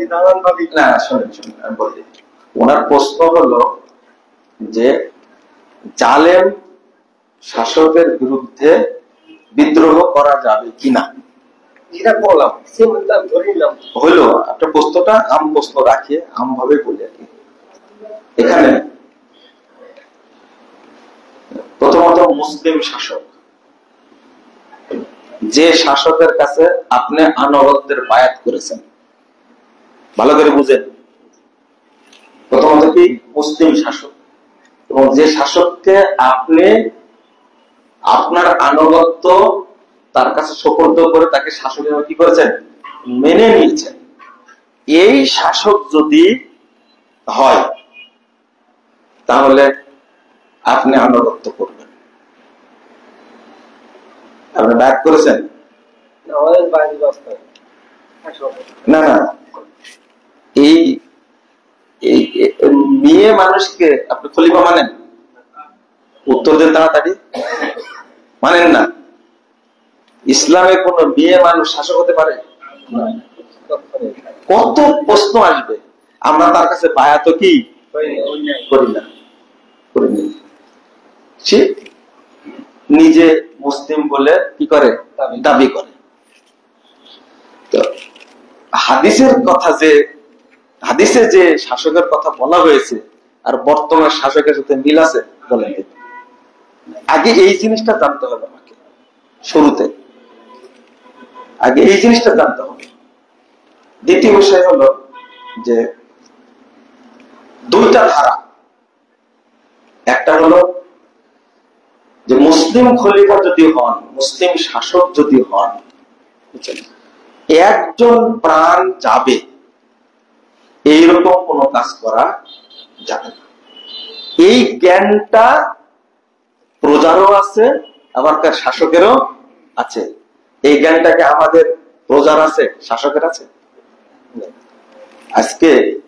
না শুনেন শুনেন আমি বলি, ওনার প্রশ্ন হলো যে জালেম শাসকের বিরুদ্ধে বিদ্রোহ করা যাবে কিনা। এটা বললাম হইলো একটা প্রশ্নটা আম প্রশ্ন রাখে আম ভাবে বলি আর কি। এখানে প্রথমত মুসলিম শাসক, যে শাসকের কাছে আপনি আনুগত্যের বায়াত করেছেন, ভালো করে বুঝেন। প্রথমত কি মুসলিম শাসক, এবং যে শাসককে আপনি আপনার আনুগত্য তার কাছে সুপর্দ করে তাকে শাসক হিসেবে কি করেছেন, মেনে নিয়েছেন, এই শাসক যদি হয় তাহলে আপনি আনুগত্য করবেন। আপনি ব্যাক করেছেন না না, এই মেয়ে মানুষকে আপনি খলিফা মানেন? উত্তর দেন তাড়াতাড়ি। মানেন না? ইসলামে কোন মেয়ে মানুষ শাসক হতে পারে? কত প্রশ্ন আসবে, আমরা তার কাছে বায়াত কি করি না, করিনি। সে নিজে মুসলিম বলে কি করে, দাবি করে। তো হাদিসের কথা, যে হাদিসে যে শাসকের কথা বলা হয়েছে আর বর্তমান শাসকের সাথে মিল আছে বলেন? আগে এই জিনিসটা জানতে হবে আমাকে, শুরুতে আগে এই জিনিসটা জানতে হবে। দ্বিতীয় বিষয় হলো যে দুইটা ধারা, একটা হলো যে মুসলিম খলিফা যদি হন, মুসলিম শাসক যদি হন, একজন প্রাণ যাবে এইরকম কোন কাজ করা যাবে না। এই জ্ঞানটা প্রজারও আছে, আবার শাসকেরও আছে। এই জ্ঞানটাকে আমাদের প্রজার আছে, শাসকের আছে? আজকে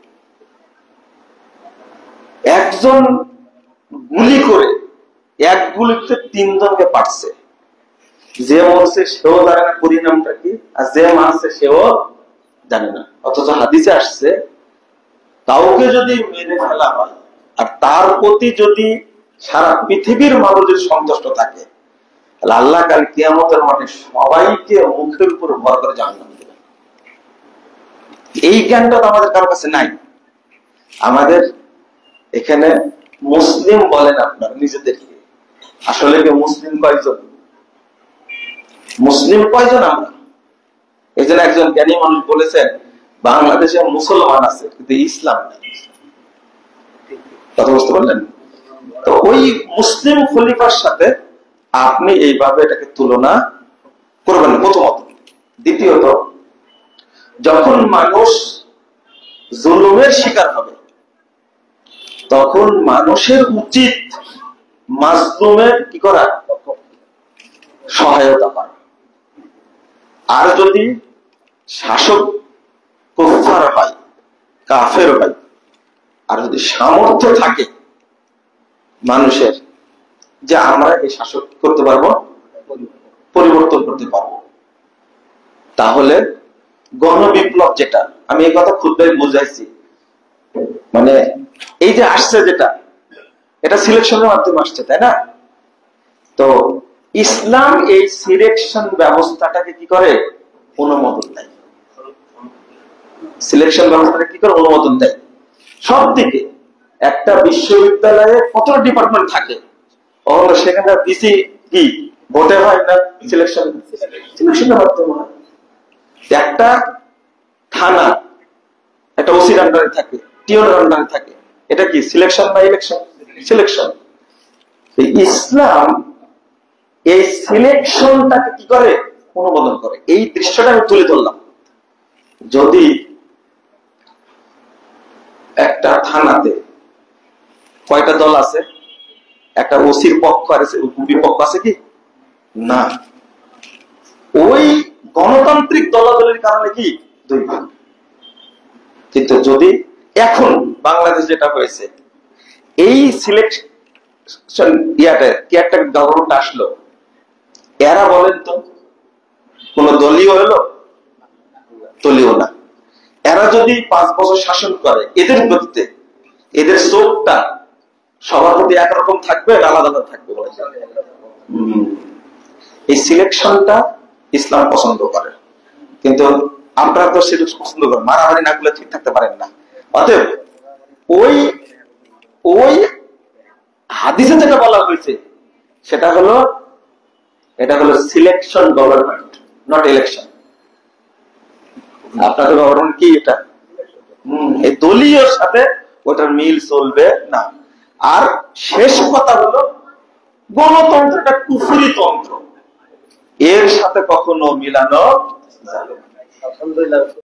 একজন গুলি করে এক গুলিতে 3 জনকে পারছে, যে মরছে সেও জানে না পরিণামটা কি, আর যে মারছে সেও জানে না। অথচ হাদিসে আসছে কাউকে যদি মেরে ফেলা হয় আর তার প্রতি যদি সারা পৃথিবীর মানুষের সন্তুষ্ট থাকে, তাহলে আল্লাহ কাল কিয়ামতের মাঠে সবাইকে মুখের উপর ভর করে জাহান্নামে দেবেন। এই জ্ঞানটা তো আমাদের কারো কাছে নাই। আমাদের এখানে মুসলিম বলেন আপনারা নিজেদেরকে, আসলে কি মুসলিম কয়জন? মুসলিম কয়জন আমরা? এই জন্য একজন জ্ঞানী মানুষ বলেছেন বাংলাদেশে মুসলমান আছে কিন্তু ইসলাম নেই। কথা বুঝতে পারলেন? তো ওই মুসলিম খলিফার সাথে আপনি এইভাবে এটাকে তুলনা করবেন প্রথমত। দ্বিতীয়ত, যখন মানুষ জুলুমের শিকার হবে তখন মানুষের উচিত মাজলুমের কি করা, সহায়তা করা। আর যদি শাসক কুফার হয়, কাফের হয়, আর যদি সামর্থ্য থাকে মানুষের যে আমরা এই শাসক করতে পারবো, পরিবর্তন করতে পারবো, তাহলে গণবিপ্লব, যেটা আমি এই কথা খুবই বুঝাইছি, মানে এই যে আসছে যেটা, এটা সিলেকশনের মাধ্যমে আসছে, তাই না? তো ইসলাম এই সিলেকশন ব্যবস্থাটাকে কি করে, অনুমোদন দেয়। সিলেকশন ব্যবস্থাটা কি করে, অনুমোদন দেয় সব দিকে। একটা বিশ্ববিদ্যালয়ে কতটা ডিপার্টমেন্ট থাকে, সেখানে বিসি কি ভোটে হয় না, সিলেকশন, সিলেকশনের মাধ্যমে হয়। একটা থানা একটা ওসির আন্ডারে থাকে, টিওর আন্ডারে থাকে, এটা কি সিলেকশন বা ইলেকশন? সিলেকশন। ইসলাম এই সিলেকশনটাকে কি করে, অনুমোদন করে। এই দৃশ্যটা আমি তুলে ধরলাম। যদি একটা থানাতে কয়টা দল আছে? একটা ওসির পক্ষ আর বিপক্ষ আছে কি না? ওই গণতান্ত্রিক দলাদলের কারণে কি 2 ভাগ। কিন্তু যদি এখন বাংলাদেশ যেটা হয়েছে, এই সিলেকশন একটা গভর্নমেন্ট আসলো, এরা বলেন তো কোন দলীয় হলো? দলীয় না। এরা যদি 5 বছর শাসন করে, এদের গতিতে এদের চোখটা সবার প্রতি একরকম থাকবে, আলাদা আলাদা থাকবে। এই সিলেকশনটা ইসলাম পছন্দ করে, কিন্তু আপনারা তো সেটা পছন্দ করেন, মারামারি না করলে ঠিক থাকতে পারেন না। অতএব ওই ওই হাদিসে যেটা বলা হয়েছে সেটা হলো, এটা হলো সিলেকশন গভর্নমেন্ট, নট ইলেকশন। আপনাদের গভর্নমেন্ট কি এটা? এই দলীয় সাথে ওটার মিল চলবে না। আর শেষ কথা হলো, গণতন্ত্রটা কুফরি তন্ত্র, এর সাথে কখনো মিলানো যাবে না। আলহামদুলিল্লাহ।